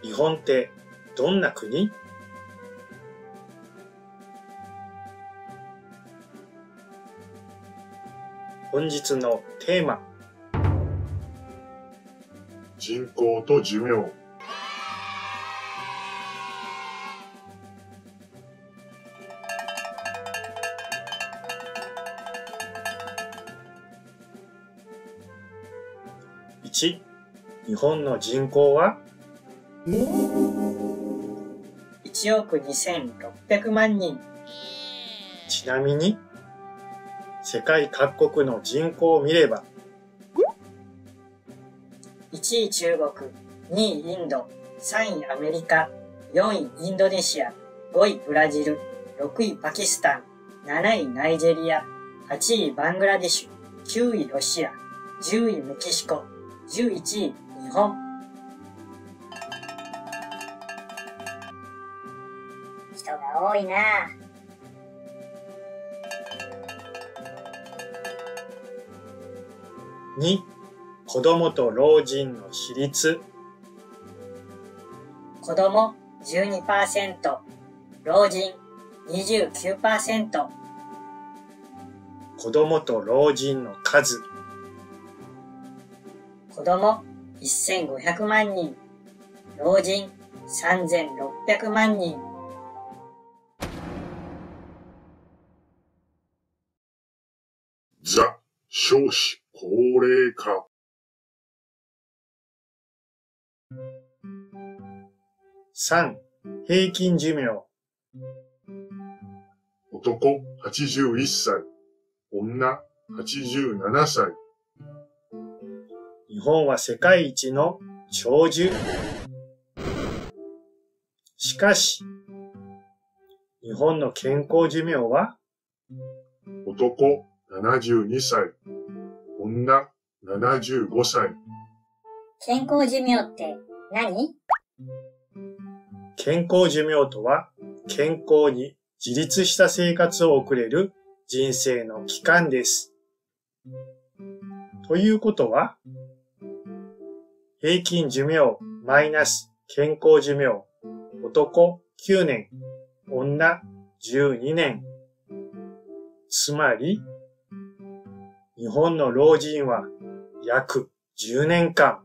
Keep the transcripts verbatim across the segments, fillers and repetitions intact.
日本ってどんな国？本日のテーマ。 人口と寿命。 いち、日本の人口はいちおくにせんろっぴゃくまんにん。 ちなみに、世界各国の人口を見れば、 いちい中国、にいインド、さんいアメリカ、よんいインドネシア、ごいブラジル、ろくいパキスタン、なないナイジェリア、はちいバングラデシュ、きゅういロシア、じゅういメキシコ、じゅういちい日本。 人が多いなぁ。 に、子供と老人の比率。 子供 じゅうにパーセント、老人 にじゅうきゅうパーセント。 子供と老人の数。 子供せんごひゃくまんにん、老人さんぜんろっぴゃくまんにん。 ザ・少子高齢化。 さん、平均寿命。 男はちじゅういっさい、女はちじゅうななさい。 日本は世界一の長寿。しかし、日本の健康寿命は男ななじゅうにさい、女ななじゅうごさい。 健康寿命って何？ 健康寿命とは、健康に自立した生活を送れる人生の期間です。ということは、平均寿命マイナス健康寿命、男きゅうねん、女じゅうにねん。つまり、日本の老人は約じゅうねんかん。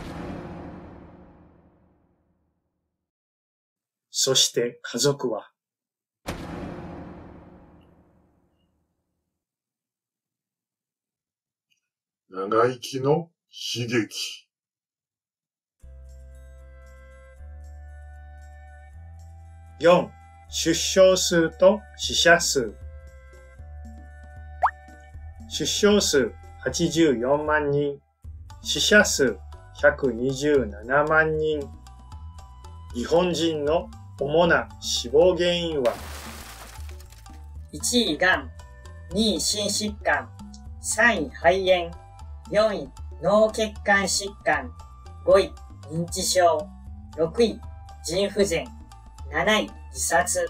そして家族は、 長生きの悲劇。 よん、出生数と死者数。出生数はちじゅうよんまんにん、死者数ひゃくにじゅうななまんにん。日本人の主な死亡原因は、 いちいがん、にい心疾患、さんい肺炎、よんい脳血管疾患、ごい認知症、ろくい腎不全、なない自殺。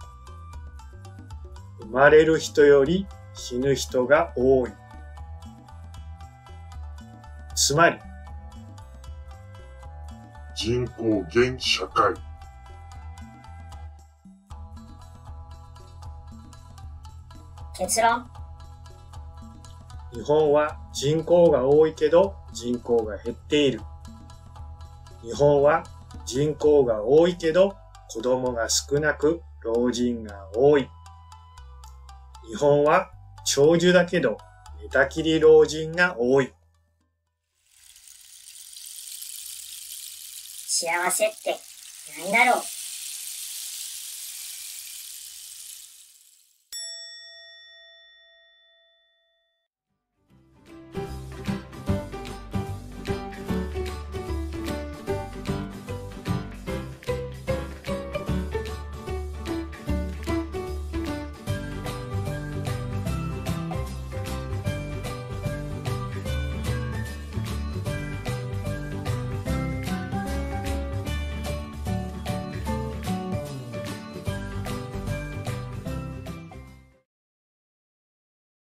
生まれる人より死ぬ人が多い。つまり、 人口減社会。 結論。 日本は人口が多いけど人口が減っている。日本は人口が多いけど子供が少なく老人が多い。日本は長寿だけど寝たきり老人が多い。 幸せって何だろう。